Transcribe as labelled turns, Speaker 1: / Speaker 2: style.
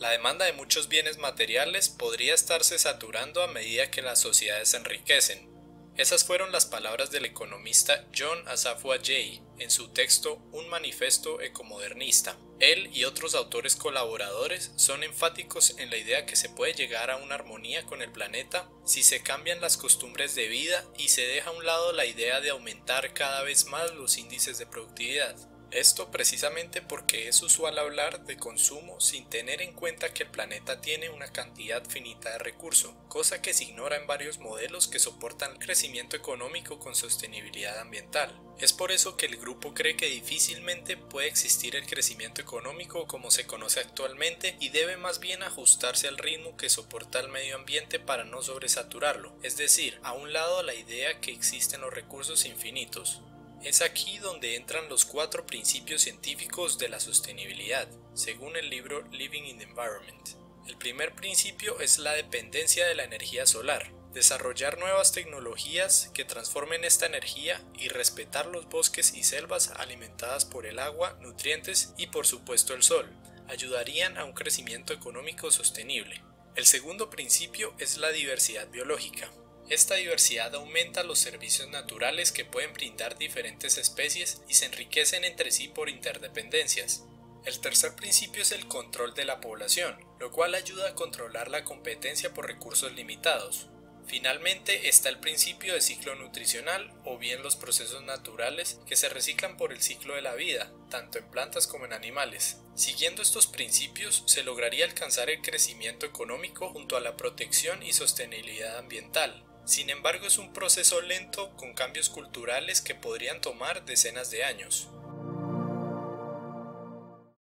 Speaker 1: La demanda de muchos bienes materiales podría estarse saturando a medida que las sociedades se enriquecen. Esas fueron las palabras del economista John Asaph Jay en su texto Un manifiesto ecomodernista. Él y otros autores colaboradores son enfáticos en la idea que se puede llegar a una armonía con el planeta si se cambian las costumbres de vida y se deja a un lado la idea de aumentar cada vez más los índices de productividad. Esto precisamente porque es usual hablar de consumo sin tener en cuenta que el planeta tiene una cantidad finita de recursos, cosa que se ignora en varios modelos que soportan el crecimiento económico con sostenibilidad ambiental. Es por eso que el grupo cree que difícilmente puede existir el crecimiento económico como se conoce actualmente y debe más bien ajustarse al ritmo que soporta el medio ambiente para no sobresaturarlo, es decir, a un lado la idea que existen los recursos infinitos. Es aquí donde entran los 4 principios científicos de la sostenibilidad, según el libro Living in the Environment. El primer principio es la dependencia de la energía solar, desarrollar nuevas tecnologías que transformen esta energía y respetar los bosques y selvas alimentadas por el agua, nutrientes y por supuesto el sol, ayudarían a un crecimiento económico sostenible. El segundo principio es la diversidad biológica. Esta diversidad aumenta los servicios naturales que pueden brindar diferentes especies y se enriquecen entre sí por interdependencias. El tercer principio es el control de la población, lo cual ayuda a controlar la competencia por recursos limitados. Finalmente está el principio de ciclo nutricional o bien los procesos naturales que se reciclan por el ciclo de la vida, tanto en plantas como en animales. Siguiendo estos principios se lograría alcanzar el crecimiento económico junto a la protección y sostenibilidad ambiental. Sin embargo, es un proceso lento con cambios culturales que podrían tomar decenas de años.